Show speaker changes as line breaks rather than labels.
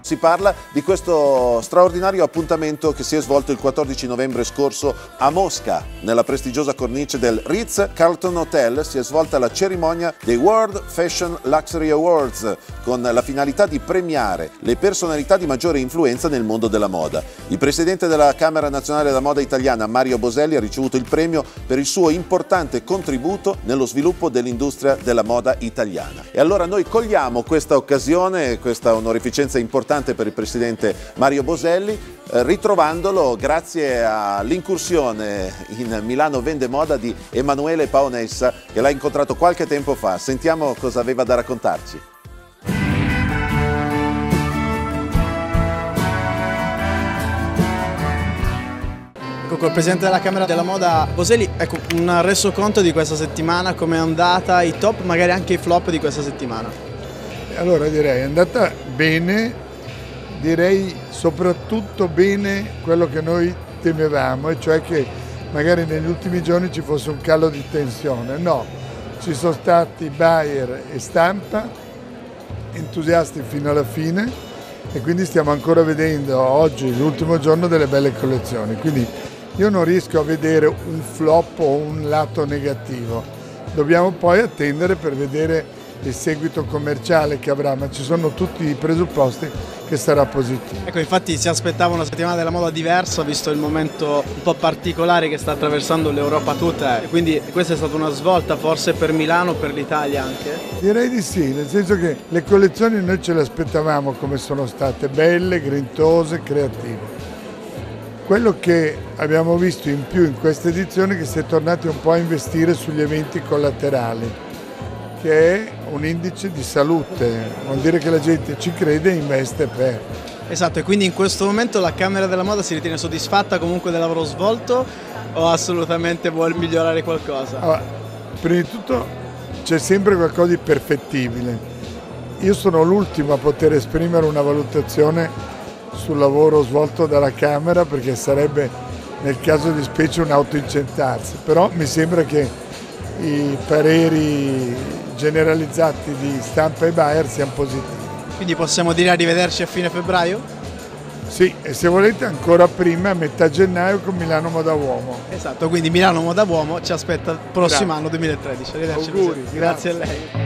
Si parla di questo straordinario appuntamento che si è svolto il 14 novembre scorso a Mosca. Nella prestigiosa cornice del Ritz-Carlton Hotel si è svolta la cerimonia dei World Fashion Luxury Awards con la finalità di premiare le personalità di maggiore influenza nel mondo della moda. Il presidente della Camera Nazionale della Moda Italiana, Mario Boselli, ha ricevuto il premio per il suo importante contributo nello sviluppo dell'industria della moda italiana. E allora noi cogliamo questa occasione, questa onorificenza importante per il presidente Mario Boselli, ritrovandolo grazie all'incursione in Milano Vende Moda di Emanuele Paonessa, che l'ha incontrato qualche tempo fa. Sentiamo cosa aveva da raccontarci.
Ecco, col presidente della Camera della Moda Boselli, ecco, un resoconto di questa settimana, come è andata, i top, magari anche i flop di questa settimana.
Allora direi è andata bene. Direi soprattutto bene quello che noi temevamo, e cioè che magari negli ultimi giorni ci fosse un calo di tensione. No, ci sono stati buyer e stampa entusiasti fino alla fine, e quindi stiamo ancora vedendo oggi, l'ultimo giorno, delle belle collezioni. Quindi io non riesco a vedere un flop o un lato negativo. Dobbiamo poi attendere per vedere il seguito commerciale che avrà, ma ci sono tutti i presupposti che sarà positivo.
Ecco, infatti si aspettava una settimana della moda diversa, visto il momento un po' particolare che sta attraversando l'Europa tutta, e quindi questa è stata una svolta forse per Milano, per l'Italia anche?
Direi di sì, nel senso che le collezioni noi ce le aspettavamo come sono state, belle, grintose, creative. Quello che abbiamo visto in più in questa edizione è che si è tornati un po' a investire sugli eventi collaterali, che è un indice di salute, vuol dire che la gente ci crede e investe per.
Esatto, e quindi in questo momento la Camera della Moda si ritiene soddisfatta comunque del lavoro svolto o assolutamente vuol migliorare qualcosa?
Allora, prima di tutto c'è sempre qualcosa di perfettibile. Io sono l'ultimo a poter esprimere una valutazione sul lavoro svolto dalla Camera, perché sarebbe nel caso di specie un autoincentarsi, però mi sembra che i pareri generalizzati di stampa e buyer siano positivi.
Quindi possiamo dire arrivederci a fine febbraio?
Sì, e se volete ancora prima, a metà gennaio, con Milano Moda Uomo.
Esatto, quindi Milano Moda Uomo ci aspetta il prossimo anno 2013. Arrivederci.
Auguri,
Grazie a lei.